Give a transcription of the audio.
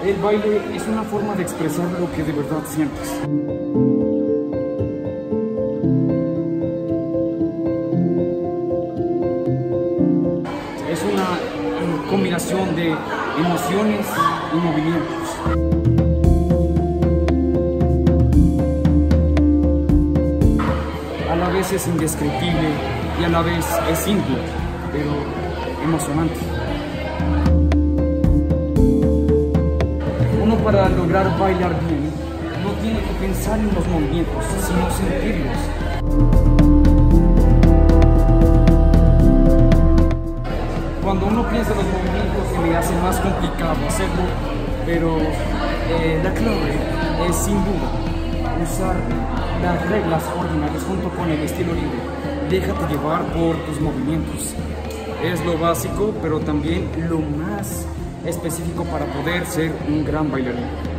El baile es una forma de expresar lo que de verdad sientes. Es una combinación de emociones y movimientos. A la vez es indescriptible y a la vez es simple, pero emocionante. Uno, para lograr bailar bien, no tiene que pensar en los movimientos, sino sentirlos. Cuando uno piensa en los movimientos se le hace más complicado hacerlo, pero la clave es sin duda usar las reglas ordinarias junto con el estilo libre. Déjate llevar por tus movimientos. Es lo básico, pero también lo más específico para poder ser un gran bailarín.